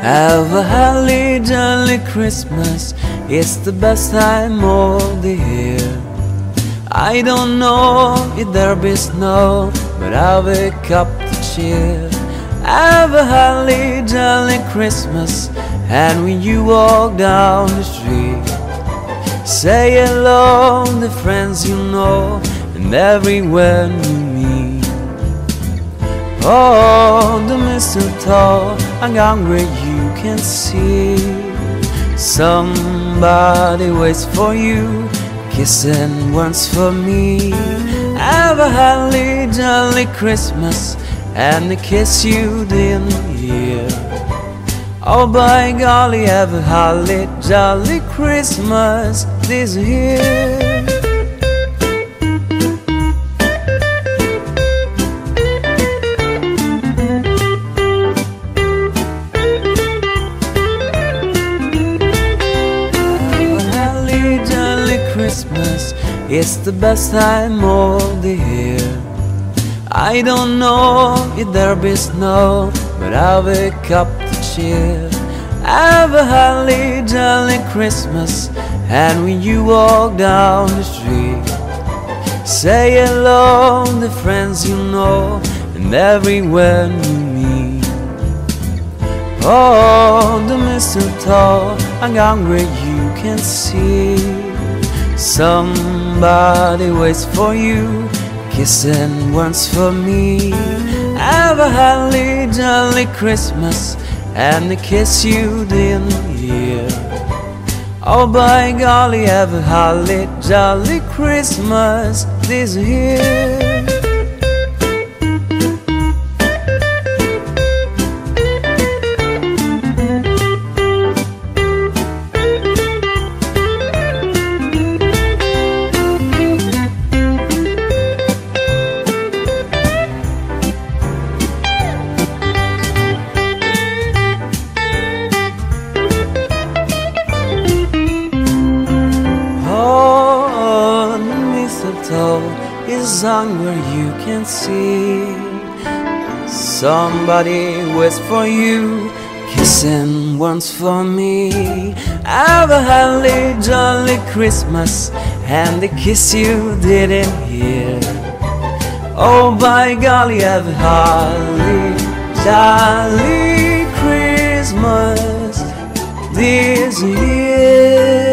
Have a holly jolly Christmas, it's the best time of the year. I don't know if there be snow, but I'll wake up to cheer. Have a holly jolly Christmas, and when you walk down the street, say hello to friends you know and everyone you meet. Oh, the mistletoe hung on where you can see. Somebody waits for you, kissing once for me. Have a holly jolly Christmas, and the kiss you didn't hear. Oh, by golly, have a holly jolly Christmas this year. Christmas, it's the best time of the year. I don't know if there be snow, but I'll wake up to cheer. Have a holly jolly Christmas, and when you walk down the street, say hello to friends you know and everyone you meet. Oh, the mistletoe hung on where you can see. Somebody waits for you, kissing once for me. Have a holly jolly Christmas, and the kiss you didn't hear. Oh, by golly, have a holly jolly Christmas this year. Is on where you can see. Somebody waits for you, kissing once for me. Have a holly jolly Christmas, and the kiss you didn't hear. Oh, by golly, have a holly jolly Christmas this year.